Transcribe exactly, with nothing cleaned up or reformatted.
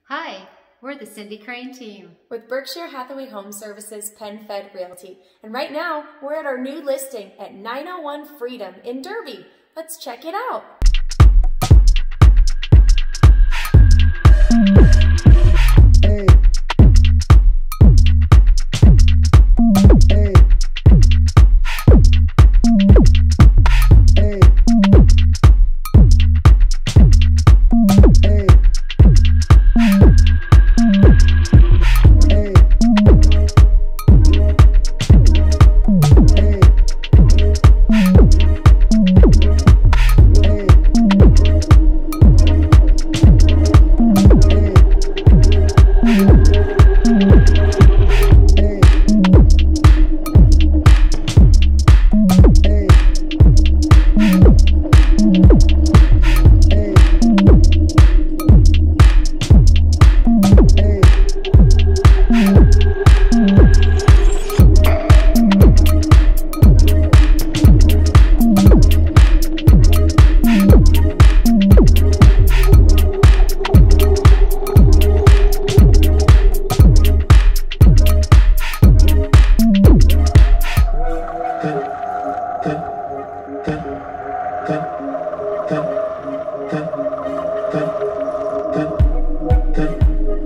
Hi, we're the Cindy Crane team with Berkshire Hathaway HomeServices PendFed Realty. And right now, we're at our new listing at nine oh one Freedom in Derby. Let's check it out. Good.